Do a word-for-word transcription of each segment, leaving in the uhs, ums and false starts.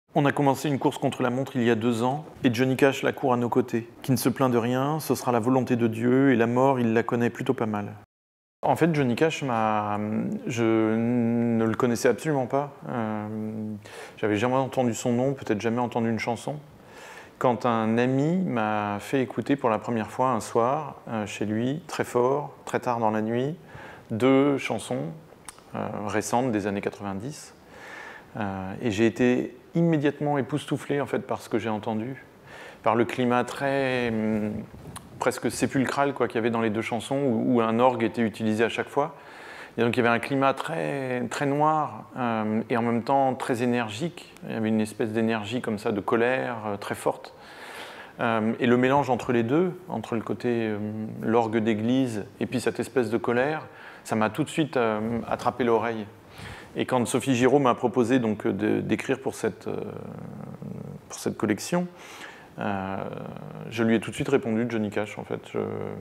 On a commencé une course contre la montre il y a deux ans, et Johnny Cash la court à nos côtés. Qui ne se plaint de rien, ce sera la volonté de Dieu, et la mort, il la connaît plutôt pas mal. En fait, Johnny Cash, m'a... je ne le connaissais absolument pas. Euh... J'avais jamais entendu son nom, peut-être jamais entendu une chanson. Quand un ami m'a fait écouter pour la première fois un soir, euh, chez lui, très fort, très tard dans la nuit, deux chansons euh, récentes des années quatre-vingt-dix. Euh, et j'ai été immédiatement époustouflé en fait, par ce que j'ai entendu, par le climat très hum, presque sépulcral quoi, qu'il y avait dans les deux chansons, où, où un orgue était utilisé à chaque fois. Et donc il y avait un climat très, très noir euh, et en même temps très énergique. Il y avait une espèce d'énergie comme ça, de colère euh, très forte. Euh, et le mélange entre les deux, entre le côté euh, l'orgue d'église et puis cette espèce de colère, ça m'a tout de suite euh, attrapé l'oreille. Et quand Sophie Giraud m'a proposé donc d'écrire pour cette, euh, pour cette collection, euh, je lui ai tout de suite répondu Johnny Cash en fait.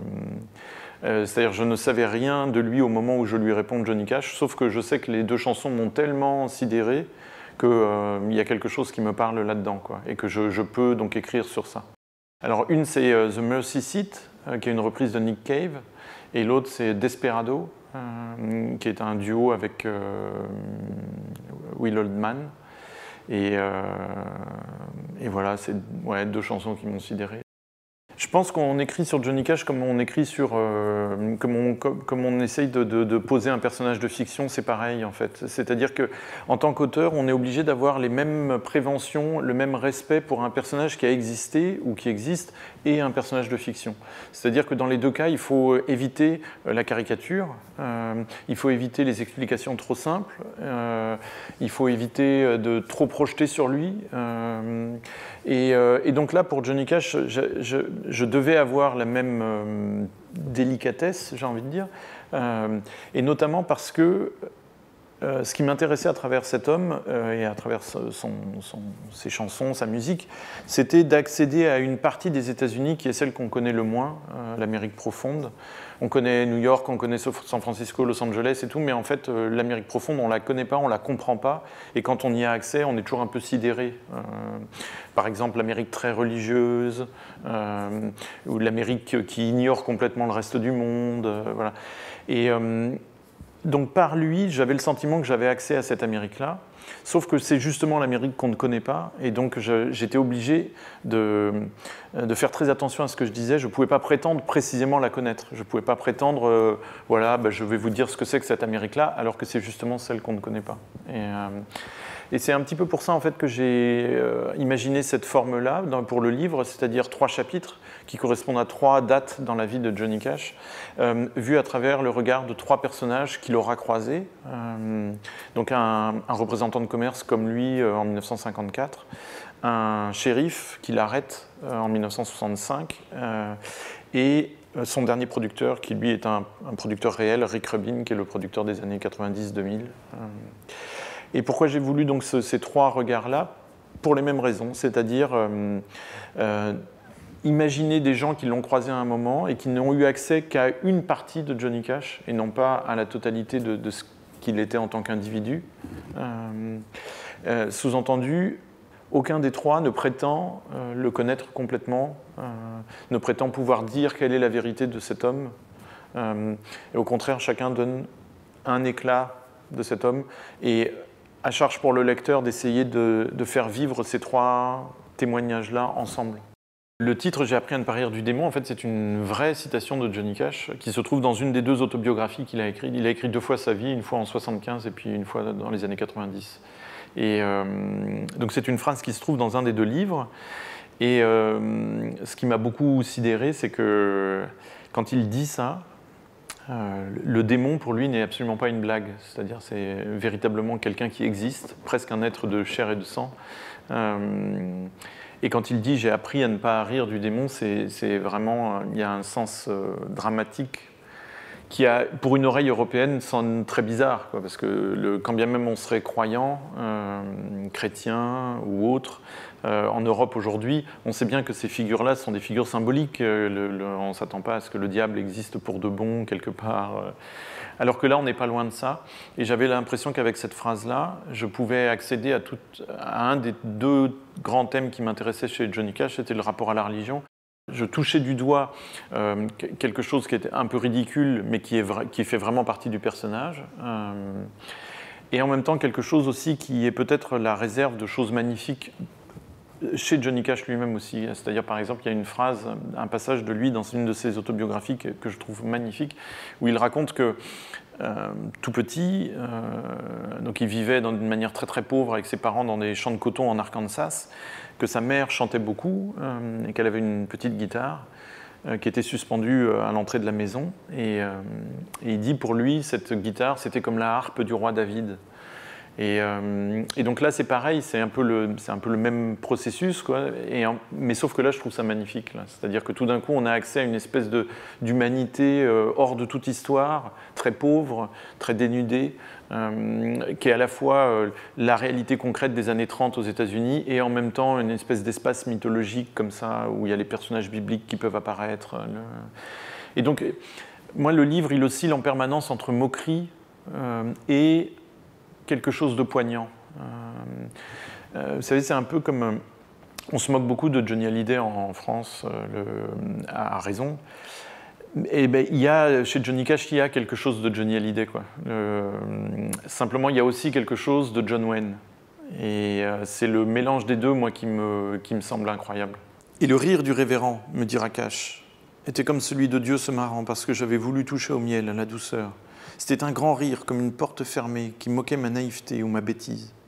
Euh, C'est-à-dire je ne savais rien de lui au moment où je lui réponds Johnny Cash, sauf que je sais que les deux chansons m'ont tellement sidéré qu'il euh, y a quelque chose qui me parle là-dedans, quoi, et que je, je peux donc écrire sur ça. Alors une c'est euh, The Mercy Seat, euh, qui est une reprise de Nick Cave, et l'autre c'est Desperado, Euh, qui est un duo avec euh, Will Oldman. Et, euh, et voilà, c'est ouais, deux chansons qui m'ont sidéré. Je pense qu'on écrit sur Johnny Cash comme on écrit sur, euh, comme, on, comme, comme on essaye de, de, de poser un personnage de fiction, c'est pareil en fait. C'est-à-dire qu'en tant qu'auteur, on est obligé d'avoir les mêmes préventions, le même respect pour un personnage qui a existé ou qui existe et un personnage de fiction. C'est-à-dire que dans les deux cas, il faut éviter la caricature, euh, il faut éviter les explications trop simples, euh, il faut éviter de trop projeter sur lui. Euh, et, euh, et donc là, pour Johnny Cash, je, je, je devais avoir la même euh, délicatesse, j'ai envie de dire, euh, et notamment parce que euh, ce qui m'intéressait à travers cet homme euh, et à travers son, son, ses chansons, sa musique, c'était d'accéder à une partie des États-Unis qui est celle qu'on connaît le moins, euh, l'Amérique profonde. On connaît New York, on connaît San Francisco, Los Angeles et tout, mais en fait, euh, l'Amérique profonde, on ne la connaît pas, on ne la comprend pas, et quand on y a accès, on est toujours un peu sidéré. Euh, par exemple, l'Amérique très religieuse, euh, ou l'Amérique qui ignore complètement le reste du monde, euh, voilà. Et euh, donc par lui, j'avais le sentiment que j'avais accès à cette Amérique-là, sauf que c'est justement l'Amérique qu'on ne connaît pas, et donc j'étais obligé de, de faire très attention à ce que je disais. Je ne pouvais pas prétendre précisément la connaître. Je ne pouvais pas prétendre, euh, voilà, ben, je vais vous dire ce que c'est que cette Amérique-là, alors que c'est justement celle qu'on ne connaît pas. Et, euh, et c'est un petit peu pour ça en fait, que j'ai euh, imaginé cette forme-là pour le livre, c'est-à-dire trois chapitres qui correspondent à trois dates dans la vie de Johnny Cash, euh, vus à travers le regard de trois personnages qu'il aura croisés. Euh, donc un, un représentant de commerce comme lui euh, en mille neuf cent cinquante-quatre, un shérif qui l'arrête euh, en mille neuf cent soixante-cinq, euh, et son dernier producteur qui lui est un, un producteur réel, Rick Rubin, qui est le producteur des années quatre-vingt-dix deux mille. Euh, et pourquoi j'ai voulu donc ce, ces trois regards-là? Pour les mêmes raisons, c'est-à-dire euh, euh, imaginer des gens qui l'ont croisé à un moment et qui n'ont eu accès qu'à une partie de Johnny Cash et non pas à la totalité de, de ce qu'il était en tant qu'individu. Euh, euh, sous-entendu, aucun des trois ne prétend euh, le connaître complètement, euh, ne prétend pouvoir dire quelle est la vérité de cet homme. Euh, et au contraire, chacun donne un éclat de cet homme, et à charge pour le lecteur d'essayer de, de faire vivre ces trois témoignages-là ensemble. Le titre « J'ai appris à ne pas rire du démon », en fait, c'est une vraie citation de Johnny Cash qui se trouve dans une des deux autobiographies qu'il a écrites. Il a écrit deux fois sa vie, une fois en soixante-quinze et puis une fois dans les années quatre-vingt-dix. Et euh, donc c'est une phrase qui se trouve dans un des deux livres. Et euh, ce qui m'a beaucoup sidéré, c'est que quand il dit ça, euh, le démon pour lui n'est absolument pas une blague. C'est-à-dire c'est véritablement quelqu'un qui existe, presque un être de chair et de sang. Euh, Et quand il dit « j'ai appris à ne pas rire du démon », c'est vraiment, il y a un sens euh, dramatique qui a, pour une oreille européenne, sonne très bizarre, quoi, parce que le, quand bien même on serait croyant, euh, chrétien ou autre, euh, en Europe aujourd'hui, on sait bien que ces figures-là sont des figures symboliques. Le, le, on ne s'attend pas à ce que le diable existe pour de bon, quelque part. Alors que là, on n'est pas loin de ça. Et j'avais l'impression qu'avec cette phrase-là, je pouvais accéder à, tout, à un des deux grands thèmes qui m'intéressaient chez Johnny Cash, c'était le rapport à la religion. Je touchais du doigt euh, quelque chose qui était un peu ridicule, mais qui, est vrai, qui fait vraiment partie du personnage. Euh, et en même temps, quelque chose aussi qui est peut-être la réserve de choses magnifiques chez Johnny Cash lui-même aussi. C'est-à-dire, par exemple, il y a une phrase, un passage de lui dans une de ses autobiographies que, que je trouve magnifique, où il raconte que euh, tout petit, euh, donc il vivait d'une manière très très pauvre avec ses parents dans des champs de coton en Arkansas, que sa mère chantait beaucoup euh, et qu'elle avait une petite guitare euh, qui était suspendue à l'entrée de la maison. Et, euh, et il dit pour lui, cette guitare, c'était comme la harpe du roi David. Et, euh, et donc là, c'est pareil, c'est un peu le, c'est un peu le même processus, quoi. Et, mais sauf que là, je trouve ça magnifique. C'est-à-dire que tout d'un coup, on a accès à une espèce de, d'humanité euh, hors de toute histoire, très pauvre, très dénudée, euh, qui est à la fois euh, la réalité concrète des années trente aux États-Unis et en même temps une espèce d'espace mythologique comme ça, où il y a les personnages bibliques qui peuvent apparaître. Le... Et donc, moi, le livre, il oscille en permanence entre moquerie euh, et quelque chose de poignant. Euh, euh, vous savez, c'est un peu comme... Euh, on se moque beaucoup de Johnny Hallyday en, en France, euh, le, à, à raison. Et ben, il y a, chez Johnny Cash, il y a quelque chose de Johnny Hallyday, quoi. Euh, simplement, il y a aussi quelque chose de John Wayne. Et euh, c'est le mélange des deux, moi, qui me, qui me semble incroyable. Et le rire du révérend, me dira Cash, était comme celui de Dieu se marrant parce que j'avais voulu toucher au miel, à la douceur. C'était un grand rire, comme une porte fermée, qui moquait ma naïveté ou ma bêtise.